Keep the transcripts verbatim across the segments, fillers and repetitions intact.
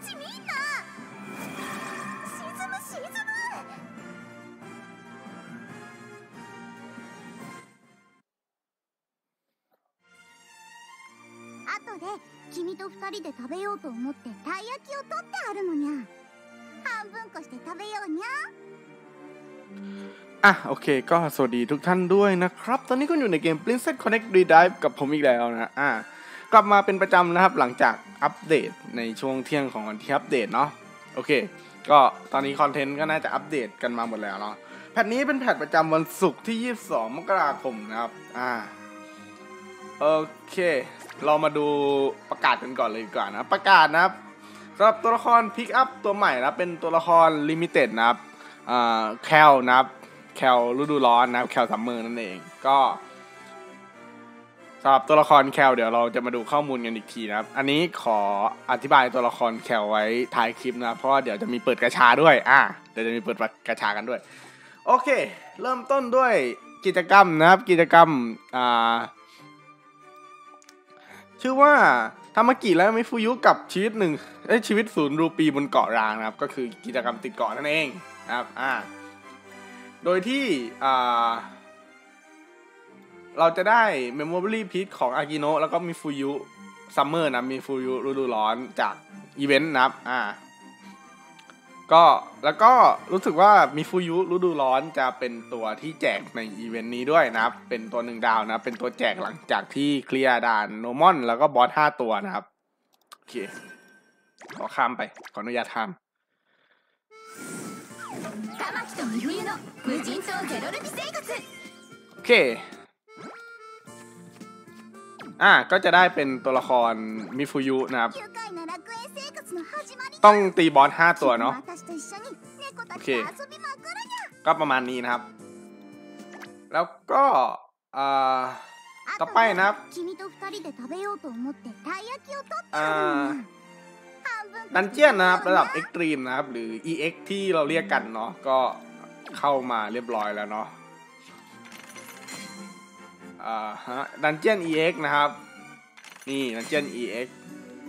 後で君と二人で食べようと思ってたい焼きを取ってあるのにゃ半分こして食べようにゃอ่ะโอเคก็สวัสดีทุกท่านด้วยนะครับตอนนี้ก็อยู่ในเกม Princess Connect Redive กับผมอีกแล้วนะอ่ากลับมาเป็นประจำนะครับหลังจากอัปเดตในช่วงเที่ยงของวันที่อัปเดตเนาะโอเคก็ตอนนี้คอนเทนต์ก็น่าจะอัปเดตกันมาหมดแล้วเนาะแพทนี้เป็นแพทประจำวันศุกร์ที่ยี่สิบสองมกราคมนะครับอ่าโอเคเรามาดูประกาศกันก่อนเลยดีกว่านะประกาศนะครับสำหรับตัวละครพิกอัพตัวใหม่นะเป็นตัวละครลิมิเต็ดนะครับอ่าแคลนะครับแคลฤดูร้อนนะครับแคลซัมเมอร์นั่นเองก็สำหรับตัวละครแคลเดี๋ยวเราจะมาดูข้อมูลกันอีกทีนะครับอันนี้ขออธิบายตัวละครแคลไว้ท้ายคลิปนะเพราะว่าเดี๋ยวจะมีเปิดกระชาด้วยอ่ะเดี๋ยวจะมีเปิดกระชากันด้วยโอเคเริ่มต้นด้วยกิจกรรมนะครับกิจกรรมอ่าชื่อว่าทามากิและมิฟูยุกับชีวิตหนึ่งเอ้ยชีวิตศูนย์รูปีบนเกาะร้างนะครับก็คือกิจกรรมติดเกาะนั่นเองนะครับอ่าโดยที่อ่าเราจะได้ Memory Piece ของอากิโนะแล้วก็มิฟูยุซัมเมอร์นะมิฟูยุฤดูร้อนจากอีเวนต์นะครับอ่าก็แล้วก็รู้สึกว่ามิฟูยุฤดูร้อนจะเป็นตัวที่แจกในอีเวนต์นี้ด้วยนะครับเป็นตัวหนึ่งดาวนะเป็นตัวแจกหลังจากที่เคลียร์ด่านโนมอนแล้วก็บอสห้าตัวนะครับโอเคขอข้ามไปขออนุญาตข้ามโอเคอ่ะก็จะได้เป็นตัวละครมิฟูยุนะครับต้องตีบอสห้าตัวเนาะโอเคก็ประมาณนี้นะครับแล้วก็อ่าต่อไปนะครับอ่าดันเจียนนะครับระดับเอ็กตรีมนะครับหรือ อี เอ็กซ์ ที่เราเรียกกันเนาะก็เข้ามาเรียบร้อยแล้วเนาะอ่าฮะดันเจียน อี เอ็กซ์ นะครับนี่ดันเจียน อี เอ็กซ์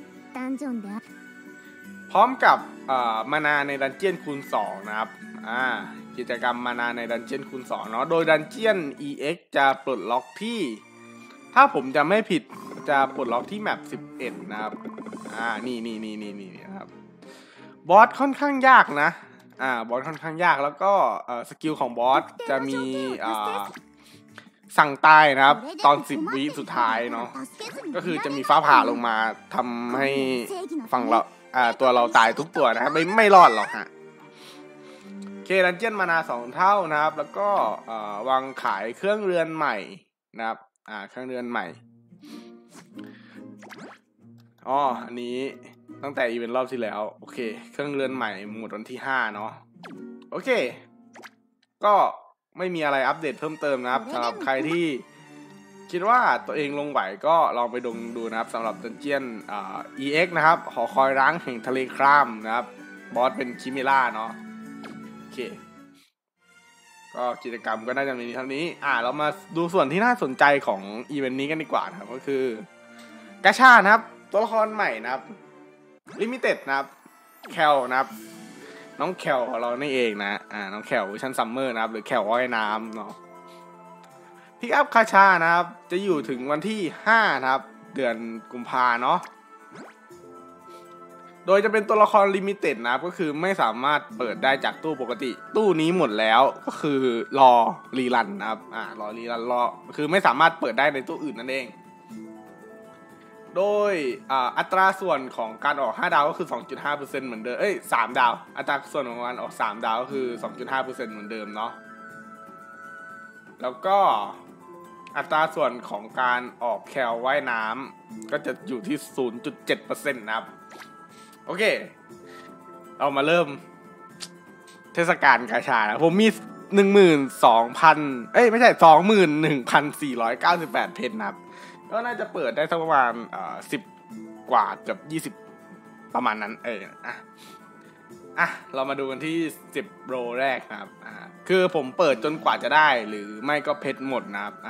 พร้อมกับมานาในดันเจียนคูณสองนะครับอ่ากิจกรรมมานาในดันเจียนคูณสองเนาะโดยดันเจียน อี เอ็กซ์ จะปลดล็อกที่ถ้าผมจะไม่ผิดจะปลดล็อกที่แมปสิบเอ็ดนะครับอ่านี่นี่นี่นี่นี่นะครับบอสค่อนข้างยากนะอ่าบอสค่อนข้างยากแล้วก็สกิลของบอสจะมีอ่าสั่งตายนะครับตอนสิบวิสุดท้ายเนาะก็คือจะมีฟ้าผ่าลงมาทำให้ฝั่งเราอ่าตัวเราตายทุกตัวนะครับไม่ไม่รอดหรอกฮะเคดันเจียนมานาสองเท่านะครับแล้วก็วางขายเครื่องเรือนใหม่นะครับอ่าเครื่องเรือนใหม่อ๋ออันนี้ตั้งแต่อีเวนต์รอบที่แล้วโอเคเครื่องเรือนใหม่หมดวันที่ห้าเนาะโอเคก็ไม่มีอะไรอัปเดตเพิ่มเติมนะครับสำหรับใครที่คิดว่าตัวเองลงไหวก็ลองไปดูดูนะครับสำหรับดันเจียนอ่า อี เอ็กซ์ นะครับหอคอยร้างแห่งทะเลครามนะครับบอสเป็นคิมิล่าเนาะโอเคก็กิจกรรมก็น่าจะมีเท่านี้อ่าเรามาดูส่วนที่น่าสนใจของอีเวนต์นี้กันดีกว่านะครับก็คือกาชานะครับตัวละครใหม่นะครับลิมิเต็ดนะครับแคลนะครับน้องแคลของเรานี่เองนะอ่าน้องแคลเวอร์ชันซัมเมอร์นะครับหรือแคลว่ายน้ำเนาะพิกอัพคาชานะครับจะอยู่ถึงวันที่ห้านะครับเดือนกุมภาเนาะโดยจะเป็นตัวละครลิมิเต็ดนะครับก็คือไม่สามารถเปิดได้จากตู้ปกติตู้นี้หมดแล้วก็คือรอรีรันนะครับอ่ารอรีรันรอคือไม่สามารถเปิดได้ในตู้อื่นนั่นเองโดยอ่าอัตราส่วนของการออกห้าดาวก็คือ สองจุดห้าเปอร์เซ็นต์ เหมือนเดิมเอ้ยสามดาวอัตราส่วนของการออกสามดาวก็คือ สองจุดห้าเปอร์เซ็นต์ เหมือนเดิมเนาะแล้วก็อัตราส่วนของการออกแคลว่ายน้ำก็จะอยู่ที่ ศูนย์จุดเจ็ดเปอร์เซ็นต์ นะครับโอเคเรามาเริ่มเทศกาลกาชาผมมี หนึ่งหมื่นสองพัน เอ้ยไม่ใช่ สองหมื่นหนึ่งพันสี่ร้อยเก้าสิบแปด เพนนะครับก็น่าจะเปิดได้สักประมาณเอ่อสิบกว่าเกือบยี่สิบประมาณนั้นเอออ่ะอ่ะเรามาดูกันที่สิบโรแรกครับอ่าคือผมเปิดจนกว่าจะได้หรือไม่ก็เพชรหมดนะครับอ่า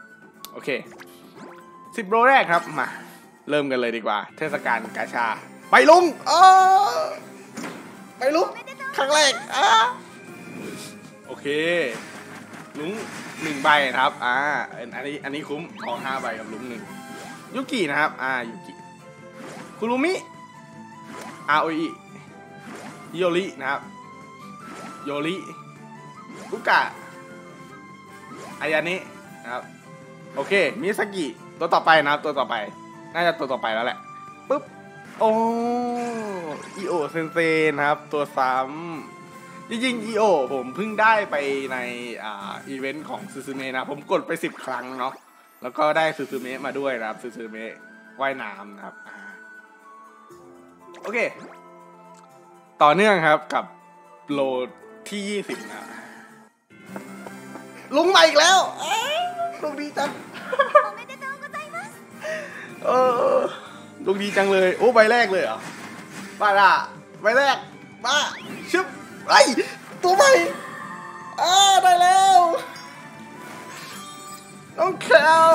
โอเคสิบโรแรกครับมาเริ่มกันเลยดีกว่าเทศกาลกาชาไปลุงเออไปลุงครั้งแรกอ่ะโอเคลุงหนึ่งใบนะครับอ่าอันนี้อันนี้คุ้มทองห้าใบกับลุงหนึ่งยุกินะครับอ่ายุกิคุรุมิอาโออิโยรินะครับโยริกุกะอายานินะครับโอเคมิซากิตัวต่อไปนะครับตัวต่อไปน่าจะตัวต่อไปแล้วแหละปุ๊บโอ้อีโอเซนเซนะครับตัวซ้ำจริงๆอีโอผมเพิ่งได้ไปในอ่าอีเวนต์ของซูซูเมะนะผมกดไปสิบครั้งเนาะแล้วก็ได้ซูซูเมะมาด้วยนะครับซูซูเมะว่ายน้ำนะครับโอเคต่อเนื่องครับกับโลที่ยี่สิบนะลุงมาอีกแล้วลุงดีจังเออลุงดีจังเลยโอ้ใบแรกเลยเหรอบ้าละใบแรกบ้าชึบไอตัวใหม่อ่าได้แล้วน้องแคล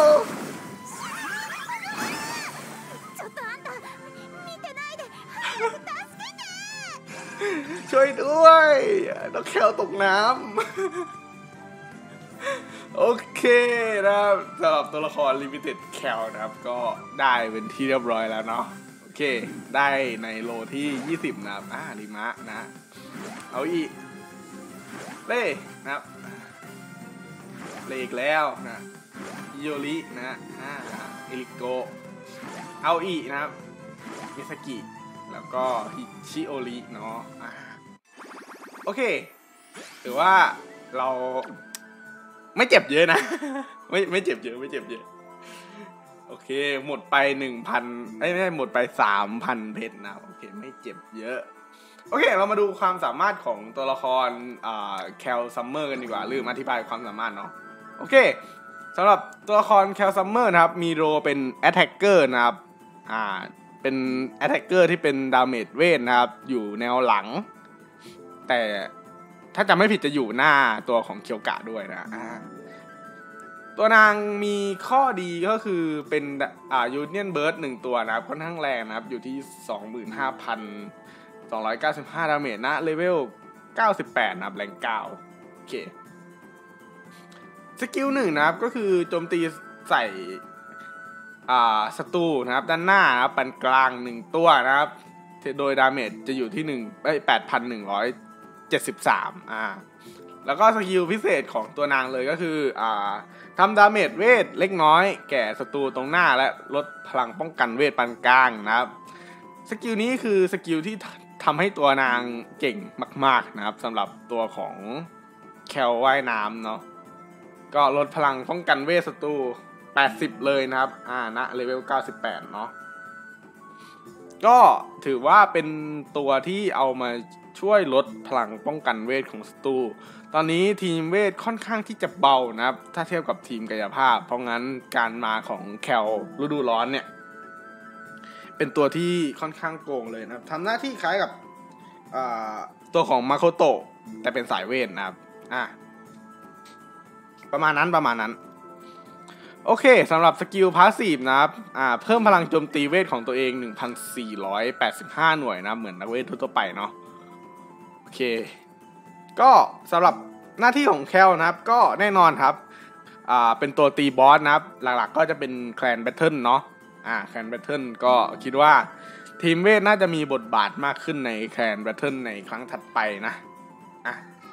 ช่วยด้วยน้องแคลตกน้ำโอเคนะครับสำหรับตัวละคร Limited แคลนะครับก็ได้เป็นที่เรียบร้อยแล้วเนาะโอเคได้ในโลที่ยี่สิบนะครับอ่าริมะนะเอาอีกเล่นะครับเล่อีกแล้วนะโยรินะอ่าเอริโกเอาอีกนะครับมิซากิแล้วก็ฮิชิโอริเนาะอ่าโอเคถือว่าเราไม่เจ็บเยอะนะไม่ไม่เจ็บเยอะไม่เจ็บเยอะโอเคหมดไปหนึ่งพันไม่ไม่หมดไปสามพันเพชรนะโอเคไม่เจ็บเยอะโอเคเรามาดูความสามารถของตัวละครอ่าแคลซัมเมอร์กันดีกว่าลืมอธิบายความสามารถเนาะโอเคสำหรับตัวละครแคลซัมเมอร์นะครับมีโรเป็นแอตแทคเกอร์นะครับอ่าเป็นแอตแทคเกอร์ที่เป็นดาเมจเวทนะครับอยู่แนวหลังแต่ถ้าจำไม่ผิดจะอยู่หน้าตัวของเคียวกะด้วยนะตัวนางมีข้อดีก็คือเป็นอ่ายูเนียนเบิร์ดหนึ่งตัวนะครับค่อนข้างแรงนะครับอยู่ที่ สองหมื่นห้าพันสองร้อยเก้าสิบห้า ดาเมจนะเลเวลเก้าสิบแปดนะครับแรงเก้าโอเคสกิลหนึ่งนะครับก็คือโจมตีใส่อ่าศัตรูนะครับด้านหน้านะครับปานกลางหนึ่งตัวนะครับโดยดาเมจจะอยู่ที่หนึ่งเอ้ย แปดพันหนึ่งร้อยเจ็ดสิบสาม อ่าแล้วก็สกิลพิเศษของตัวนางเลยก็คืออ่าทำดาเมจเวทเล็กน้อยแก่ศัตรูตรงหน้าและลดพลังป้องกันเวทปานกลางนะครับสกิลนี้คือสกิลที่ทำให้ตัวนางเก่งมากๆนะครับสำหรับตัวของแคลว่ายน้ำเนาะก็ลดพลังป้องกันเวทศัตรูแปดสิบเลยนะครับอ่าณเลเวลเก้าสิบแปดเนาะก็ถือว่าเป็นตัวที่เอามาช่วยลดพลังป้องกันเวทของศัตรูตอนนี้ทีมเวทค่อนข้างที่จะเบานะครับถ้าเทียบกับทีมกายภาพเพราะงั้นการมาของแคลฤดูร้อนเนี่ยเป็นตัวที่ค่อนข้างโกงเลยนะครับทำหน้าที่คล้ายกับตัวของมาโคโตะแต่เป็นสายเวทนะครับอ่ะประมาณนั้นประมาณนั้นโอเคสำหรับสกิลพาสซีฟนะครับอ่าเพิ่มพลังโจมตีเวทของตัวเอง หนึ่งพันสี่ร้อยแปดสิบห้า หน่วยนะเหมือนนักเวททั่วไปเนาะโอเคก็สำหรับหน้าที่ของแคลนะครับก็แน่นอนครับอ่าเป็นตัวตีบอสนะครับหลักๆก็จะเป็นแคลนแบทเทิลเนาะอ่าแคลนแบทเทิลก็คิดว่าทีมเวทน่าจะมีบทบาทมากขึ้นในแคลนแบทเทิลในครั้งถัดไปนะอ่ะ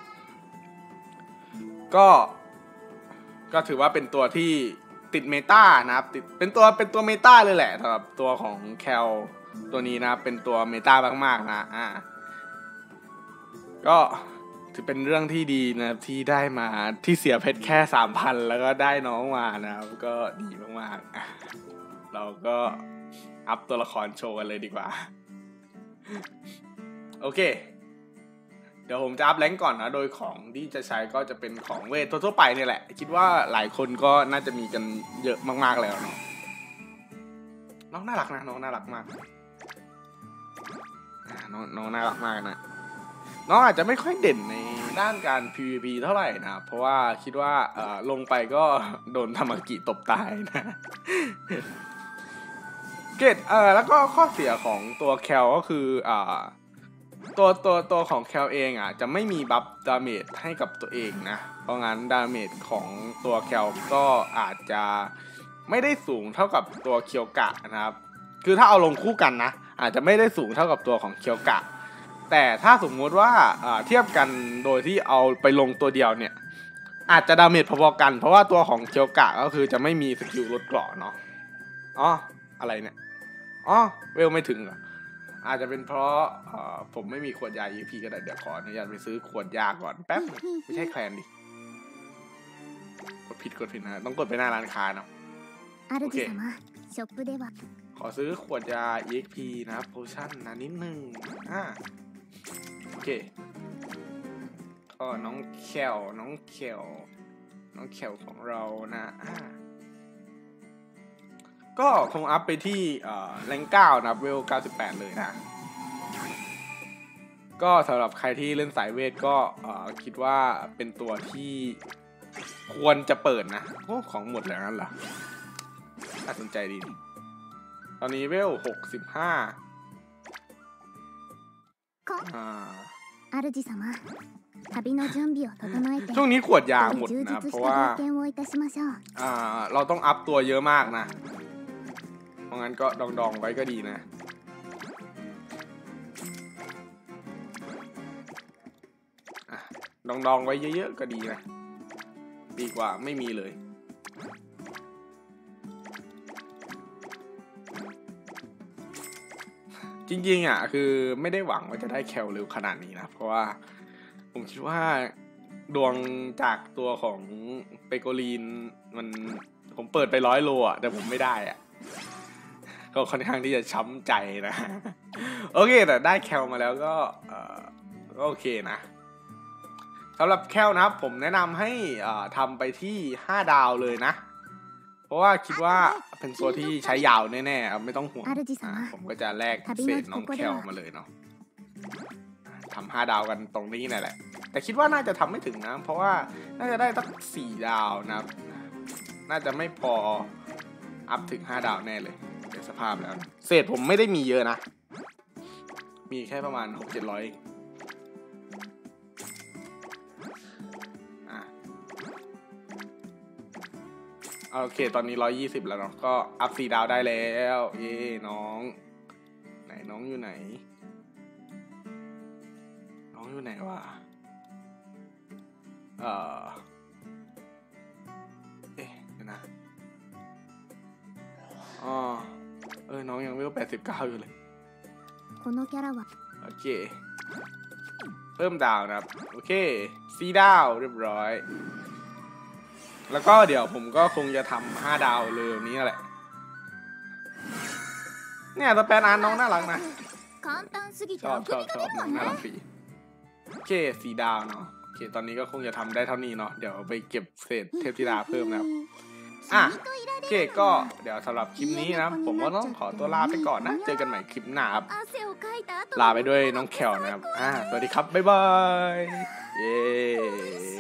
ก็ก็ถือว่าเป็นตัวที่ติดเมตานะครับติดเป็นตัวเป็นตัวเมตาเลยแหละสำหรับตัวของแคลตัวนี้นะเป็นตัวเมตามากๆนะอ่าก็ถือเป็นเรื่องที่ดีนะที่ได้มาที่เสียเพชรแค่ สามพัน แล้วก็ได้น้องมานะครับก็ดีมากๆเราก็อัพตัวละครโชว์กันเลยดีกว่าโอเคเดี๋ยวผมจะอัพแรงก่อนนะโดยของที่จะใช้ก็จะเป็นของเวททั่วๆไปนี่แหละคิดว่าหลายคนก็น่าจะมีกันเยอะมากๆแล้วเนาะน้องน่ารักนะน้องน่ารักมากน้องน้องน่ารักมากนะน้องอาจจะไม่ค่อยเด่นในด้านการ พี วี พี เท่าไหร่นะเพราะว่าคิดว่าเอ่อลงไปก็โดนทามากิตบตายนะเกรดเออแล้วก็ข้อเสียของตัวแคลก็คืออ่าตัวตัวตัวของแคลเองอ่ะจะไม่มีบัฟดาเมจให้กับตัวเองนะเพราะงั้นดาเมจของตัวแคลก็อาจจะไม่ได้สูงเท่ากับตัวเคียวกะนะครับคือถ้าเอาลงคู่กันนะอาจจะไม่ได้สูงเท่ากับตัวของเคียวกะแต่ถ้าสมมุติว่าเทียบกันโดยที่เอาไปลงตัวเดียวเนี่ยอาจจะดาเมจพอๆกันเพราะว่าตัวของเคียวกะก็คือจะไม่มีสกิลลดเกราะเนาะอ๋ออะไรเนี่ยอ๋อเวลไม่ถึงเหรออาจจะเป็นเพราะผมไม่มีขวดยา อี พี ก็ได้เดี๋ยวขออนุญาตไปซื้อขวดยาก่อนแป๊บไม่ใช่แคลนดิกดผิดกดผิดนะต้องกดไปหน้าร้านค้าเนาะโอเคขอซื้อขวดยา อี เอ็กซ์ พี นะครับโพชั่นนะนิดนึงอ่าโอเคก็น้องแคลน้องแคลน้องแคลของเรานะอ่าก็คงอัพไปที่แรงเก้านะเวลเก้าสิบแปดเลยนะก็สำหรับใครที่เล่นสายเวทก็คิดว่าเป็นตัวที่ควรจะเปิดนะโอ้ของหมดแล้วนั่นเหรอน่าสนใจดีตอนนี้เวลหกสิบห้าอ่าช่วงนี้ขวดยาหมดนะเพราะว่าอ่าเราต้องอัพตัวเยอะมากนะเพราะงั้นก็ดองๆไว้ก็ดีนะดองๆไว้เยอะๆก็ดีนะดีกว่าไม่มีเลยจริงๆอ่ะคือไม่ได้หวังว่าจะได้แคลเร็วขนาดนี้นะเพราะว่าผมคิดว่าดวงจากตัวของเปโกลีนมันผมเปิดไปร้อยโลอ่ะแต่ผมไม่ได้อ่ะก็ค่อนข้างที่จะช้ำใจนะโอเคแต่ได้แคลมาแล้วก็เออก็โอเคนะสำหรับแคลนะครับผมแนะนำให้ทำไปที่ห้าดาวเลยนะเพราะว่าคิดว่าเป็นตัวที่ใช้ยาวแน่ๆไม่ต้องห่วงผมก็จะแลกเศษน้องแคลมาเลยเนาะทำห้าดาวกันตรงนี้นั่นแหละแต่คิดว่าน่าจะทำไม่ถึงนะเพราะว่าน่าจะได้ตั้งสี่ดาวนะครับน่าจะไม่พออัพถึงห้าดาวแน่เลยเดี๋ยวสภาพแล้วเศษผมไม่ได้มีเยอะนะมีแค่ประมาณหกเจ็ดร้อยโอเคตอนนี้ร้อยยี่สิบแล้วเนาะก็อัพสี่ดาวได้แล้วเย้น้องไหนน้องอยู่ไหนน้องอยู่ไหนวะเออเอ๊ะเดี๋ยวนะอ๋อเออน้องยังเวลแปดสิบเก้าอยู่เลยโอเคเพิ่มดาวนะครับโอเคสี่ดาวเรียบร้อยแล้วก็เดี๋ยวผมก็คงจะทำห้าดาวเลยวันนี้แหละเนี่ยตัวแปรนานน้องน่ารักนะชอบชอบชอบน้องน่ารักดีโอเคสี่ดาวเนาะโอเคตอนนี้ก็คงจะทำได้เท่านี้เนาะเดี๋ยวไปเก็บเศษเทพธิดาเพิ่มนะครับอ่ะโอเคก็เดี๋ยวสำหรับคลิปนี้นะผมก็ต้องขอตัวลาไปก่อนนะเจอกันใหม่คลิปหน้าครับลาไปด้วยน้องแคลนะครับอ่าสวัสดีครับบ๊ายบายเย้